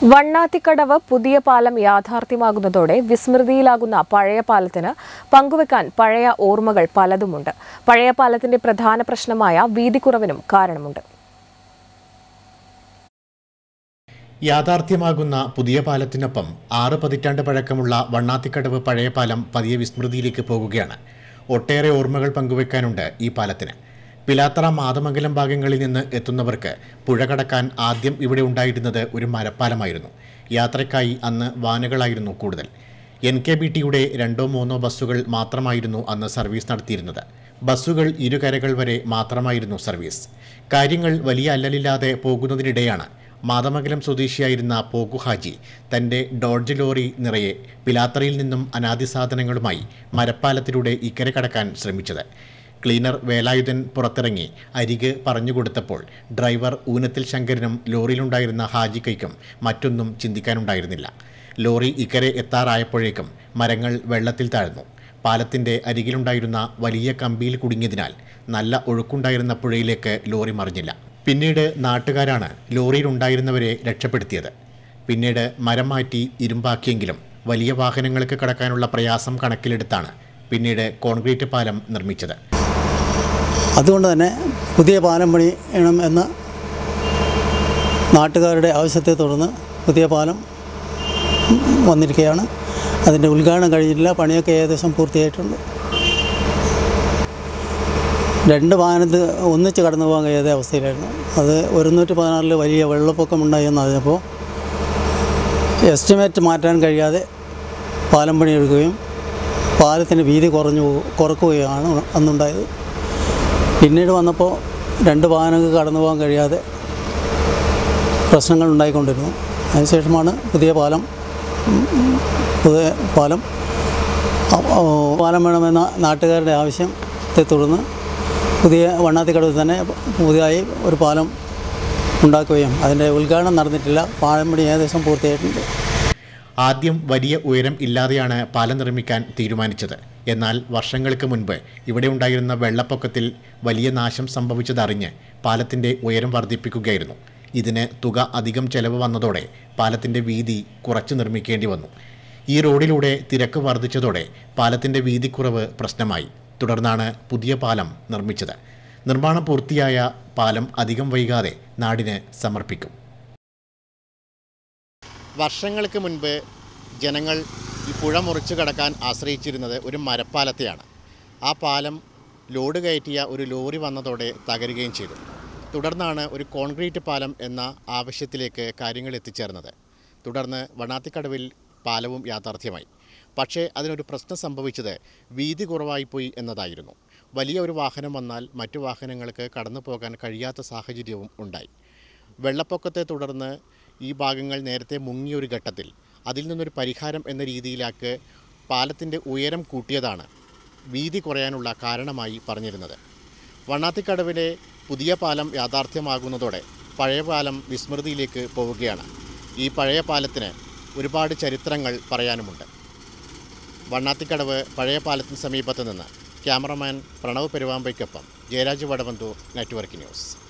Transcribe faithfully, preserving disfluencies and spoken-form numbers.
വണ്ണാത്തിക്കടവ് പുതിയ പാലം യാഥാർത്ഥ്യമാകുന്നതോടെ വിസ്മൃതിയിലാകുന്ന പഴയ പാലത്തിന് പങ്കുവെക്കാൻ പഴയ ഓർമ്മകൾ പലതുമുണ്ട്. പഴയ പാലത്തിന്റെ പ്രധാന പ്രശ്നമായ വീതിക്കുറവിനും കാരണമുണ്ട്. യാഥാർത്ഥ്യമാകുന്ന പുതിയ പാലത്തിനൊപ്പം ആറ് പതിറ്റാണ്ട് പഴക്കമുള്ള വണ്ണാത്തിക്കടവ് പഴയ പാലം പതിയെ വിസ്മൃതിയിലേക്ക് പോകുകയാണ്. ഒട്ടേറെ ഓർമ്മകൾ പങ്കുവെക്കാനുണ്ട് ഈ പാലത്തിന്. പിലാത്തറ മാതമംഗലം ഭാഗങ്ങളിൽ നിന്ന് എത്തുന്നവർക്ക് പുഴ കടക്കാൻ ആദ്യം ഇവിടെ ഉണ്ടായിരുന്നത് ഒരു മരപ്പാലമായിരുന്നു. യാത്രയ്ക്കായി അന്ന് വാനുകളായിരുന്നു കൂടുതൽ. എൻ കെ ബി ടിയുടെ രണ്ടോ മൂന്നോ ബസ്സുകൾ മാത്രമായിരുന്നു അന്ന് സർവീസ് നടത്തിയിരുന്നത്. ബസ്സുകൾ ഇരുകരകൾ വരെ മാത്രമായിരുന്നു സർവീസ്. കാര്യങ്ങൾ വലിയ അല്ലലില്ലാതെ പോകുന്നതിനിടെയാണ് മാതമംഗലം സ്വദേശിയായിരുന്ന പോകു ഹാജി തൻ്റെ ഡോഡ്ജ് ലോറി നിറയെ പിലാത്തറയിൽ നിന്നും അനാദി സാധനങ്ങളുമായി മരപ്പാലത്തിലൂടെ ഇക്കരെ കടക്കാൻ ശ്രമിച്ചത്. ക്ലീനർ വേലായുധൻ പുറത്തിറങ്ങി അരികെ പറഞ്ഞുകൊടുത്തപ്പോൾ ഡ്രൈവർ ഊനത്തിൽ ശങ്കരനും ലോറിയിലുണ്ടായിരുന്ന ഹാജിക്കൈക്കും മറ്റൊന്നും ചിന്തിക്കാനുണ്ടായിരുന്നില്ല. ലോറി ഇക്കരെ എത്താറായപ്പോഴേക്കും മരങ്ങൾ വെള്ളത്തിൽ താഴ്ന്നു. പാലത്തിൻ്റെ അരികിലുണ്ടായിരുന്ന വലിയ കമ്പിയിൽ കുടുങ്ങിയതിനാൽ നല്ല ഒഴുക്കുണ്ടായിരുന്ന പുഴയിലേക്ക് ലോറി മറിഞ്ഞില്ല. പിന്നീട് നാട്ടുകാരാണ് ലോറിയിലുണ്ടായിരുന്നവരെ രക്ഷപ്പെടുത്തിയത്. പിന്നീട് മരം മാറ്റി ഇരുമ്പാക്കിയെങ്കിലും വലിയ വാഹനങ്ങൾക്ക് കടക്കാനുള്ള പ്രയാസം കണക്കിലെടുത്താണ് പിന്നീട് കോൺക്രീറ്റ് പാലം നിർമ്മിച്ചത്. അതുകൊണ്ട് തന്നെ പുതിയ പാലം പണിയണം എന്ന നാട്ടുകാരുടെ ആവശ്യത്തെ തുടർന്ന് പുതിയ പാലം വന്നിരിക്കുകയാണ്. അതിൻ്റെ ഉദ്ഘാടനം കഴിഞ്ഞിട്ടില്ല, പണിയൊക്കെ ഏകദേശം പൂർത്തിയായിട്ടുണ്ട്. രണ്ട് വാഹനത്ത് ഒന്നിച്ച് കടന്നു പോകാൻ കഴിയാത്ത അവസ്ഥയിലായിരുന്നു. അത് ഒരുന്നൂറ്റി പതിനാറിൽ വലിയ വെള്ളപ്പൊക്കം ഉണ്ടായി എന്നറിഞ്ഞപ്പോൾ എസ്റ്റിമേറ്റ് മാറ്റാൻ കഴിയാതെ പാലം പണിയെടുക്കുകയും പാലത്തിന് വീതി കുറഞ്ഞു കുറക്കുകയാണ് അന്നുണ്ടായത്. പിന്നീട് വന്നപ്പോൾ രണ്ട് വാഹനങ്ങൾക്ക് കടന്നു പോകാൻ കഴിയാതെ പ്രശ്നങ്ങൾ ഉണ്ടായിക്കൊണ്ടിരുന്നു. അതിനുശേഷമാണ് പുതിയ പാലം പുതിയ പാലം പാലം വേണമെന്ന നാട്ടുകാരുടെ ആവശ്യത്തെ തുടർന്ന് പുതിയ വണ്ണാത്തിക്കടവിൽ തന്നെ പുതിയതായി ഒരു പാലം ഉണ്ടാക്കുകയും അതിൻ്റെ ഉദ്ഘാടനം നടന്നിട്ടില്ല. പാലം പണി ഏകദേശം പൂർത്തിയായിട്ടുണ്ട്. ആദ്യം വലിയ ഉയരം ഇല്ലാതെയാണ് പാലം നിർമ്മിക്കാൻ തീരുമാനിച്ചത്. എന്നാൽ വർഷങ്ങൾക്ക് മുൻപ് ഇവിടെ ഉണ്ടായിരുന്ന വെള്ളപ്പൊക്കത്തിൽ വലിയ നാശം സംഭവിച്ചതറിഞ്ഞ് പാലത്തിൻ്റെ ഉയരം വർദ്ധിപ്പിക്കുകയായിരുന്നു. ഇതിന് തുക അധികം ചെലവ് വന്നതോടെ പാലത്തിൻ്റെ വീതി കുറച്ച് നിർമ്മിക്കേണ്ടി വന്നു. ഈ റോഡിലൂടെ തിരക്ക് വർദ്ധിച്ചതോടെ പാലത്തിൻ്റെ വീതിക്കുറവ് പ്രശ്നമായി. തുടർന്നാണ് പുതിയ പാലം നിർമ്മിച്ചത്. നിർമ്മാണം പൂർത്തിയായ പാലം അധികം വൈകാതെ നാടിന് സമർപ്പിക്കും. വർഷങ്ങൾക്ക് മുൻപ് ജനങ്ങൾ ഈ പുഴ മുറിച്ച് കടക്കാൻ ആശ്രയിച്ചിരുന്നത് ഒരു മരപ്പാലത്തെയാണ്. ആ പാലം ലോഡ് കയറ്റിയ ഒരു ലോറി വന്നതോടെ തകരുകയും ചെയ്തു. തുടർന്നാണ് ഒരു കോൺക്രീറ്റ് പാലം എന്ന ആവശ്യത്തിലേക്ക് കാര്യങ്ങൾ എത്തിച്ചേർന്നത്. തുടർന്ന് വണ്ണാത്തിക്കടവിൽ പാലവും യാഥാർത്ഥ്യമായി. പക്ഷേ അതിനൊരു പ്രശ്നം സംഭവിച്ചത് വീതി കുറവായിപ്പോയി എന്നതായിരുന്നു. വലിയ ഒരു വാഹനം വന്നാൽ മറ്റു വാഹനങ്ങൾക്ക് കടന്നു പോകാൻ കഴിയാത്ത സാഹചര്യവും ഉണ്ടായി. വെള്ളപ്പൊക്കത്തെ തുടർന്ന് ഈ ഭാഗങ്ങൾ നേരത്തെ മുങ്ങിയൊരു ഘട്ടത്തിൽ അതിൽ നിന്നൊരു പരിഹാരം എന്ന രീതിയിലാക്ക് പാലത്തിൻ്റെ ഉയരം കൂട്ടിയതാണ് വീതി കുറയാനുള്ള കാരണമായി പറഞ്ഞിരുന്നത്. വണ്ണാത്തിക്കടവിലെ പുതിയ പാലം യാഥാർത്ഥ്യമാകുന്നതോടെ പഴയ പാലം വിസ്മൃതിയിലേക്ക് പോവുകയാണ്. ഈ പഴയ പാലത്തിന് ഒരുപാട് ചരിത്രങ്ങൾ പറയാനുമുണ്ട്. വണ്ണാത്തിക്കടവ് പഴയ പാലത്തിന് സമീപത്ത് നിന്ന് ക്യാമറമാൻ പ്രണവ് പെരുവാമ്പയ്ക്കൊപ്പം ജയരാജ് വടവന്തൂർ, നെറ്റ്വർക്ക് ന്യൂസ്.